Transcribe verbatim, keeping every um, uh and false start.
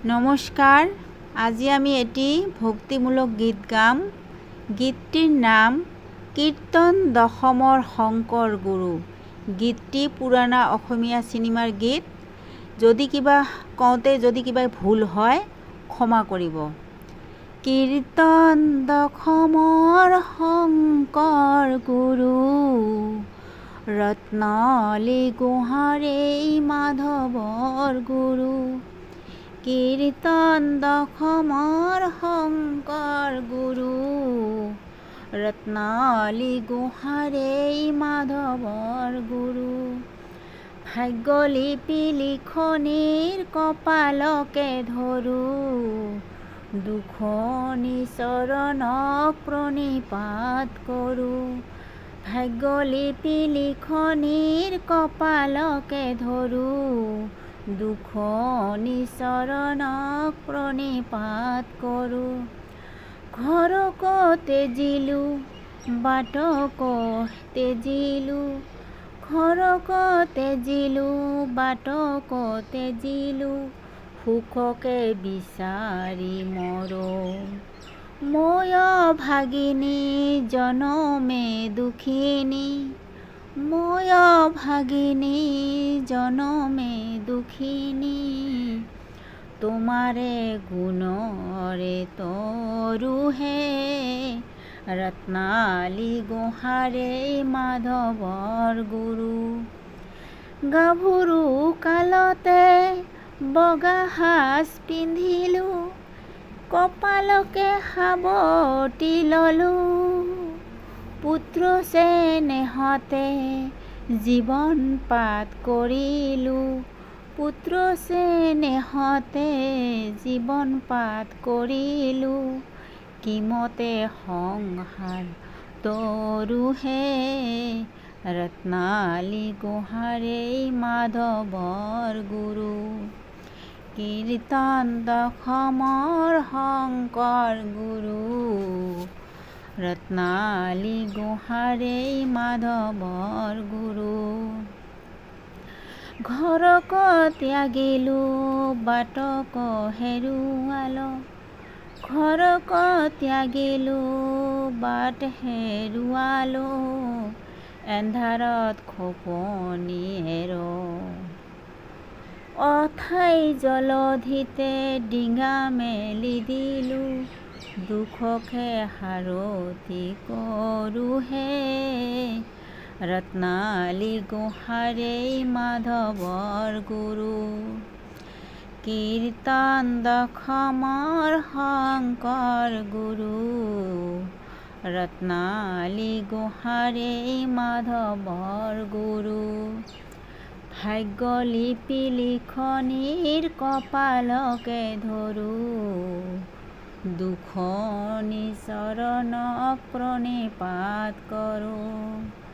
নমস্কার, আজি আমি এটি ভক্তিমূলক গীত গাম। গীতটির নাম কীর্তন দশমৰ শংকৰ গুৰু। গীতটি পুৰাণা অসমীয়া চিনেমাৰ গীত। যদি কিবা কওঁতে যদি কিবা ভুল হয় ক্ষমা কৰিব। কীৰ্তন দশমৰ শংকৰ গুৰু, ৰত্নালী গোহাৰেই মাধৱৰ গুৰু। কীৰ্তন দশমৰ শংকৰ গুৰু, ৰত্নালী গোহাৰেই মাধৱৰ গুৰু। ভাগ্যলিপি লিখনিৰ কপালকে ধৰোঁ, দুখনি চৰণক প্ৰণিপাত কৰোঁ। ভাগ্যলিপি লিখনিৰ কপালকে ধৰোঁ, দুখনি চৰণক প্ৰণিপাত কৰোঁ। ঘৰক তেজিলোঁ বাটক তেজিলোঁ, ঘৰক তেজিলোঁ বাটক তেজিলোঁ, সুখকে বিচাৰি মৰোঁ। মই ভাগিনী জনমে দুখিনী, মই ভাগিনী জনমে দুখিনী, তোমাৰে গুণৰে তৰুহে, ৰত্নালী গোহাৰেই মাধৱৰ গুৰু। গাভৰু কালতে বগা সাজ পিন্ধিলোঁ, কপালকে সাৱটি ললোঁ, পুত্ৰ চেনেহতে জীৱন পাত কৰিলোঁ, পুত্ৰ চেনেহতে জীৱন পাত কৰিলোঁ, কিমতে সংসাৰ তৰুহে, ৰত্নালী গোহাৰেই মাধৱৰ গুৰু। কীৰ্তন দশমৰ শংকৰ গুৰু, ৰত্নালী গোহাৰেই মাধৱৰ গুৰু। ঘৰক ত্যাগিলোঁ বাটক হেৰুৱাল, ঘৰক ত্যাগিলোঁ বাট হেৰুৱালো, এন্ধাৰত খোপনি এৰ। অথাই জলধিতে ডিঙা মেলি দিলোঁ, দুখকে সাৰথি কৰোঁহে, ৰত্নালী গোহাৰেই মাধৱৰ গুৰু। কীৰ্তন দশমৰ শংকৰ গুৰু, ৰত্নালী গোহাৰেই মাধৱৰ গুৰু। ভাগ্যলিপি লিখনিৰ কপালকে ধৰোঁ, দুখনি চৰণক প্ৰণিপাত কৰোঁ।